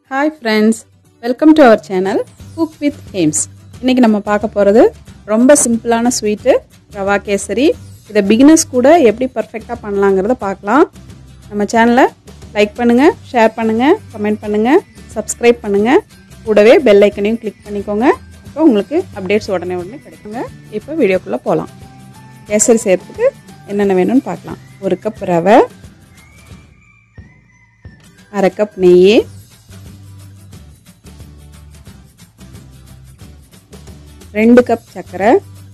Hi friends, welcome to our channel Cook with Ames. இன்னைக்கு நம்ம பார்க்க போறது ரொம்ப சிம்பிளான ஸ்வீட் ரவா கேசரி. இத பிகினர்ஸ் கூட எப்படி பெர்ஃபெக்ட்டா பண்ணலாம்ங்கறத பார்க்கலாம். நம்ம சேனலை லைக் பண்ணுங்க, ஷேர் பண்ணுங்க, கமெண்ட் பண்ணுங்க, Subscribe பண்ணுங்க. கூடவே பெல் ஐகானையும் கிளிக் பண்ணிக்கோங்க. அப்போ உங்களுக்கு அப்டேட்ஸ் உடனே கிடைக்குங்க. இப்போ வீடியோக்குள்ள போலாம். கேசரி செய்யறதுக்கு என்னென்ன வேணும்னு பார்க்கலாம். 1 கப் ரவை, 1/2 கப் நெய், 2 கப் சக்கரை,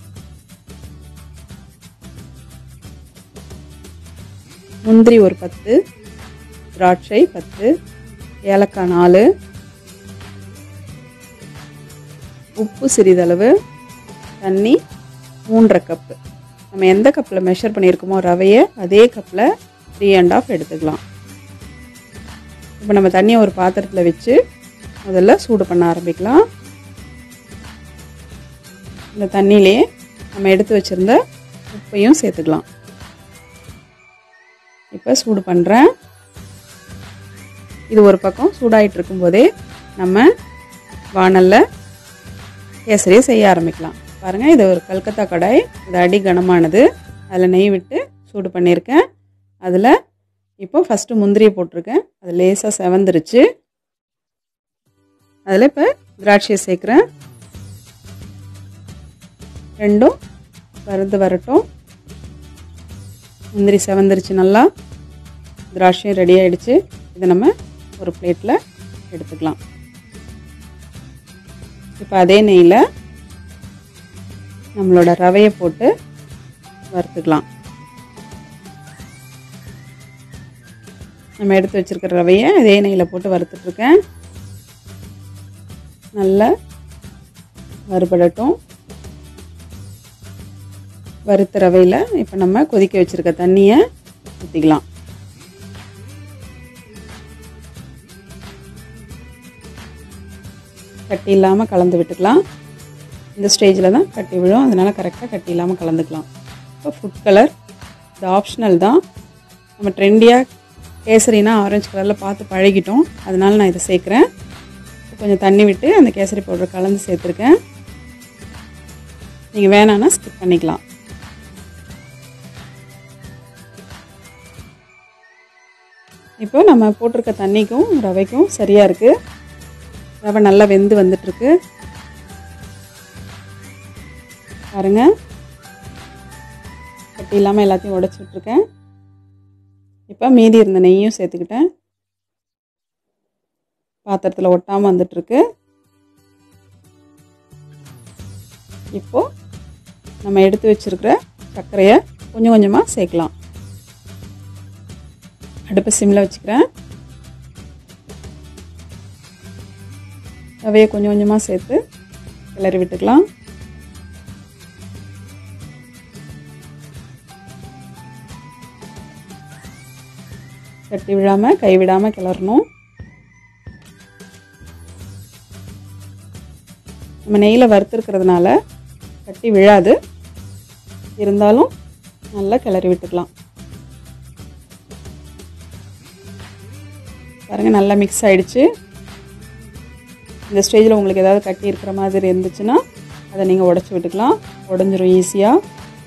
முந்திரி ஒரு 10, திராட்சை 10, ஏலக்காய் 4, உப்பு சிறிதளவு, தண்ணி 3/2 கப். நம்ம எந்த கப்பில் மெஷர் பண்ணியிருக்கோமோ ரவையை அதே கப்பில் 3½ எடுத்துக்கலாம். இப்போ நம்ம தண்ணியை ஒரு பாத்திரத்தில் வச்சு முதல்ல சூடு பண்ண ஆரம்பிக்கலாம். இந்த தண்ணியிலே நம்ம எடுத்து வச்சிருந்த உப்பையும் சேர்த்துக்கலாம். இப்போ சூடு பண்ணுறேன். இது ஒரு பக்கம் சூடாயிட்டு இருக்கும்போதே நம்ம வாணலில் கேசரியை செய்ய ஆரம்பிக்கலாம். பாருங்கள், இது ஒரு கல்கத்தா கடாய், இது அடி கனமானது. அதில் நெய் விட்டு சூடு பண்ணியிருக்கேன். அதில் இப்போ ஃபஸ்ட்டு முந்திரியை போட்டிருக்கேன். அது லேசாக செவந்துருச்சு. அதில் இப்போ திராட்சையை சேர்க்குறேன். ரெண்டும் வறுத்து வரட்டும். முந்திரி செவந்துருச்சு, நல்லா திராட்சையும் ரெடி ஆகிடுச்சு. இதை நம்ம ஒரு பிளேட்டில் எடுத்துக்கலாம். இப்போ அதே நெய்யில் நம்மளோட ரவையை போட்டு வறுத்துக்கலாம். நம்ம எடுத்து வச்சுருக்கிற ரவையை அதே நெய்யில் போட்டு வறுத்துட்ருக்கேன். நல்லா வறுபடட்டும். வறுத்த ரவையில் இப்போ நம்ம கொதிக்க வச்சுருக்க தண்ணியை ஊற்றிக்கலாம். கட்டி இல்லாமல் கலந்து விட்டுக்கலாம். இந்த ஸ்டேஜில் தான் கட்டி விழும், அதனால் கரெக்டாக கட்டி இல்லாமல் கலந்துக்கலாம். இப்போ ஃபுட் கலர் இது ஆப்ஷனல் தான். நம்ம ட்ரெண்டியாக கேசரினா ஆரஞ்சு கலரில் பார்த்து பழகிட்டோம், அதனால் நான் இதை சேர்க்குறேன். கொஞ்சம் தண்ணி விட்டு அந்த கேசரி பவுடர் கலந்து சேர்த்துருக்கேன். நீங்கள் வேணான்னா ஸ்கிப் பண்ணிக்கலாம். இப்போ நம்ம போட்டிருக்க தண்ணிக்கும் ரவைக்கும் சரியாக இருக்குது. ரவை நல்லா வெந்து வந்துட்டுருக்கு. பாருங்கள், கட்டி இல்லாமல் எல்லாத்தையும் உடச்சி விட்ருக்கேன். இப்போ மீதி இருந்த நெய்யும் சேர்த்துக்கிட்டேன். பாத்திரத்தில் ஒட்டாமல் வந்துட்டுருக்கு. இப்போது நம்ம எடுத்து வச்சுருக்கிற சர்க்கரையை கொஞ்சம் கொஞ்சமாக சேர்க்கலாம். அடுப்பை சிம்மில் வச்சுக்கிறேன். ரவையை கொஞ்சம் கொஞ்சமாக சேர்த்து கிளறி விட்டுக்கலாம். கட்டி விழாமல் கை விடாமல் கிளறணும். நம்ம நெய்யில் வறுத்துருக்கிறதுனால கட்டி விழாது, இருந்தாலும் நல்லா கிளறி விட்டுக்கலாம். பாருங்கள், நல்லா மிக்ஸ் ஆகிடுச்சு. இந்த ஸ்டேஜில் உங்களுக்கு ஏதாவது கட்டி இருக்கிற மாதிரி இருந்துச்சுன்னா அதை நீங்கள் உடச்சி விட்டுக்கலாம். உடஞ்சிரும் ஈஸியாக.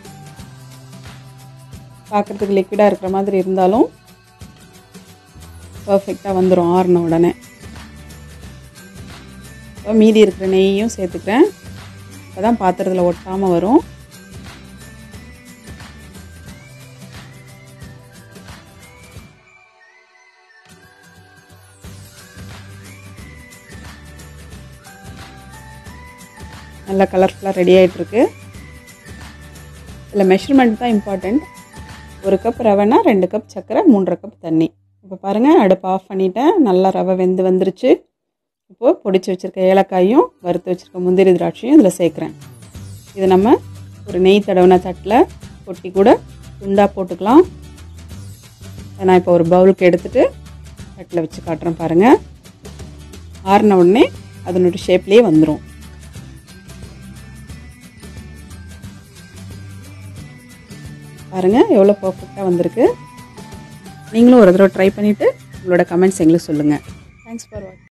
பார்க்குறதுக்கு லிக்விடாக இருக்கிற மாதிரி இருந்தாலும் பர்ஃபெக்டாக வந்துடும் ஆறின உடனே. இப்போ மீதி இருக்கிற நெய்யும் சேர்த்துக்கிறேன். அப்போ தான் பாத்திரத்தில் ஒட்டாமல் வரும். நல்லா கலர்ஃபுல்லாக ரெடி ஆகிட்டுருக்கு. இதில் மெஷர்மெண்ட் தான் இம்பார்ட்டண்ட். 1 கப் ரவைனா 2 கப் சர்க்கரை, 3½ கப் தண்ணி. இப்போ பாருங்கள், அடுப்பு ஆஃப் பண்ணிட்டேன். நல்லா ரவை வெந்து வந்துருச்சு. இப்போது பொடிச்சு வச்சுருக்க ஏலக்காயும் வறுத்து வச்சுருக்க முந்திரி திராட்சையும் இதில் சேர்க்குறேன். இது நம்ம ஒரு நெய் தடவின தட்டில் கொட்டி கூட துண்டாக போட்டுக்கலாம். நான் இப்போ ஒரு பவுலுக்கு எடுத்துகிட்டு தட்டில் வச்சு காட்டுறேன். பாருங்கள், ஆறின உடனே அதனுடைய ஷேப்லேயே வந்துடும். பாருங்கள், எவ்வளோ பர்ஃபெக்டாக வந்திருக்கு. நீங்களும் ஒரு தடவை ட்ரை பண்ணிவிட்டு உங்களோட கமெண்ட்ஸ் எங்களுக்கு சொல்லுங்கள். தேங்க்ஸ் ஃபார் வாட்சிங்.